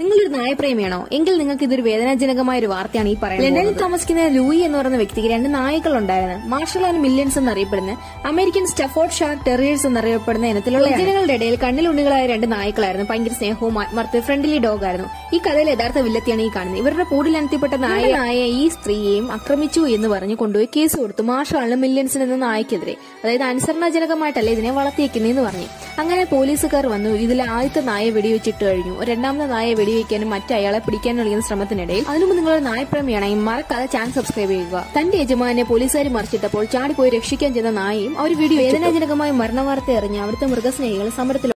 നിങ്ങളൊരു നായപ്രേമിയാണോ? എങ്കിൽ നിങ്ങൾക്ക് ഇതൊരു വേദനാജനകമായ ഒരു വാർത്തയാണ് ഈ പറയുന്നത്. ലണ്ടനിൽ താമസിക്കുന്ന ലൂയി എന്ന് പറയുന്ന വ്യക്തിക്ക് 2 നായ്ക്കൾ ഉണ്ടായിരുന്നു. മാർഷൽ ആൻഡ് മില്യൻസ് എന്നറിയപ്പെടുന്ന അമേരിക്കൻ സ്റ്റഫോർഡ് ഷാർ ടെറിയേഴ്സ് എന്നറിയപ്പെടുന്ന ഇനത്തിലുള്ള ജനങ്ങളുടെ ഇടയിൽ കണ്ണിലുണ്ണികളായ 2 നായ്ക്കളായിരുന്നു. ഭയങ്കര സ്നേഹവും ആത്മാർത്ഥ ഫ്രണ്ട്ലി ഡോഗ് ആയിരുന്നു. ഈ കഥയിൽ യഥാർത്ഥ വില്ലത്തിയാണ് ഈ കാണുന്നത്. ഇവരുടെ കൂടിലനത്തിൽപ്പെട്ട നായയെ ഈ സ്ത്രീയെയും ആക്രമിച്ചു എന്ന് പറഞ്ഞ് കൊണ്ടുപോയി കേസ് കൊടുത്തു മാർഷൽ മില്യൻസിന് എന്ന നായ്ക്കെതിരെ. അതായത് അനുസരണാജനകമായിട്ടല്ല ഇതിനെ വളർത്തിയേക്കുന്നതെന്ന് പറഞ്ഞു. അങ്ങനെ പോലീസുകാർ വന്നു. ഇതിൽ ആദ്യത്തെ നായ വെടിവെച്ചിട്ട് കഴിഞ്ഞു. രണ്ടാമത്തെ നായ വെടിവെക്കാനും അയാളെ പിടിക്കാനും നൽകുന്ന ശ്രമത്തിനിടയിൽ അതിനുമുമ്പ് നിങ്ങളൊരു നായപ്രേമിയാണെങ്കിൽ മറക്കാതെ ചാനൽ സബ്സ്ക്രൈബ് ചെയ്യുക. തന്റെ യജമാനെ പോലീസുകാർ മറിച്ചിട്ടപ്പോൾ ചാടിപ്പോയി രക്ഷിക്കാൻ ചെന്ന നായയും അവർ വേദനാജനകമായ മരണവാർത്ത എറിഞ്ഞ് അവിടുത്തെ മൃഗസ്നേഹികൾ സമരത്തിൽ